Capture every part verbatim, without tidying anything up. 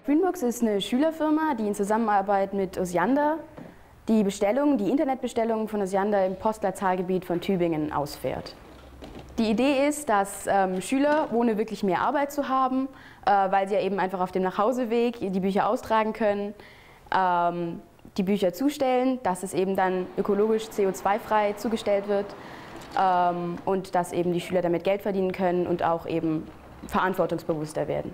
Greenbooks ist eine Schülerfirma, die in Zusammenarbeit mit Osiander die Bestellung, die Internetbestellungen von Osiander im Postleitzahlgebiet von Tübingen ausfährt. Die Idee ist, dass ähm, Schüler, ohne wirklich mehr Arbeit zu haben, äh, weil sie ja eben einfach auf dem Nachhauseweg die Bücher austragen können, ähm, die Bücher zustellen, dass es eben dann ökologisch C O zwei frei zugestellt wird ähm, und dass eben die Schüler damit Geld verdienen können und auch eben verantwortungsbewusster werden.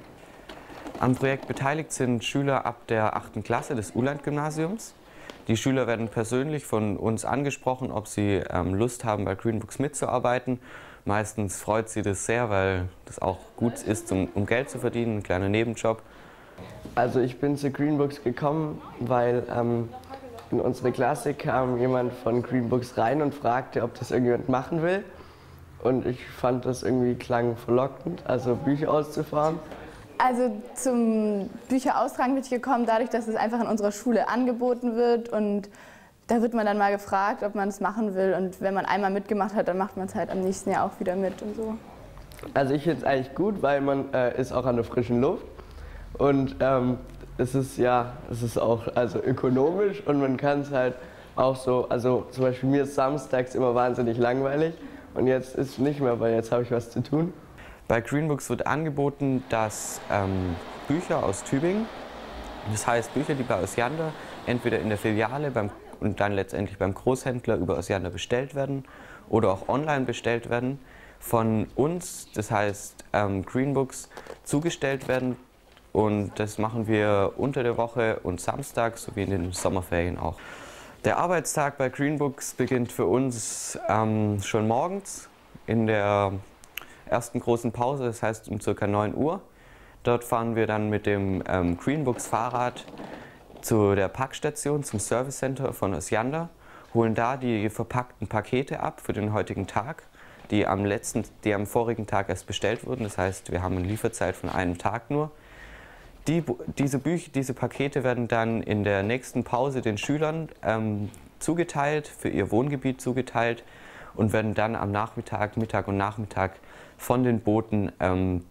Am Projekt beteiligt sind Schüler ab der achten Klasse des Uhland-Gymnasiums. Die Schüler werden persönlich von uns angesprochen, ob sie ähm, Lust haben, bei Greenbooks mitzuarbeiten. Meistens freut sie das sehr, weil das auch gut ist, um, um Geld zu verdienen, ein kleiner Nebenjob. Also ich bin zu Greenbooks gekommen, weil ähm, in unsere Klasse kam jemand von Greenbooks rein und fragte, ob das irgendjemand machen will. Und ich fand das irgendwie klang verlockend, also Bücher auszufahren. Also zum Bücheraustragen bin ich gekommen, dadurch, dass es einfach in unserer Schule angeboten wird und da wird man dann mal gefragt, ob man es machen will und wenn man einmal mitgemacht hat, dann macht man es halt am nächsten Jahr auch wieder mit und so. Also ich finde es eigentlich gut, weil man äh, ist auch an der frischen Luft und ähm, es ist ja, es ist auch also ökonomisch und man kann es halt auch so, also zum Beispiel mir ist samstags immer wahnsinnig langweilig und jetzt ist es nicht mehr, weil jetzt habe ich was zu tun. Bei Greenbooks wird angeboten, dass ähm, Bücher aus Tübingen, das heißt Bücher, die bei Osiander entweder in der Filiale beim, und dann letztendlich beim Großhändler über Osiander bestellt werden oder auch online bestellt werden, von uns, das heißt ähm, Greenbooks, zugestellt werden. Und das machen wir unter der Woche und samstags sowie in den Sommerferien auch. Der Arbeitstag bei Greenbooks beginnt für uns ähm, schon morgens in der ersten großen Pause, das heißt um ca. neun Uhr. Dort fahren wir dann mit dem ähm, Greenbooks Fahrrad zu der Packstation, zum Service Center von Osiander, holen da die verpackten Pakete ab für den heutigen Tag, die am, letzten, die am vorigen Tag erst bestellt wurden. Das heißt, wir haben eine Lieferzeit von einem Tag nur. Die, diese, Bücher, diese Pakete werden dann in der nächsten Pause den Schülern ähm, zugeteilt, für ihr Wohngebiet zugeteilt und werden dann am Nachmittag, Mittag und Nachmittag von den Booten ähm,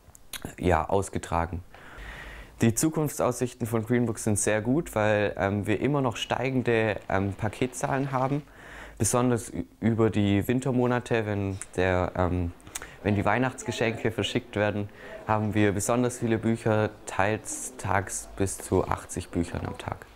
ja, ausgetragen. Die Zukunftsaussichten von Greenbooks sind sehr gut, weil ähm, wir immer noch steigende ähm, Paketzahlen haben, besonders über die Wintermonate, wenn, der, ähm, wenn die Weihnachtsgeschenke verschickt werden, haben wir besonders viele Bücher, teils tags bis zu achtzig Büchern am Tag.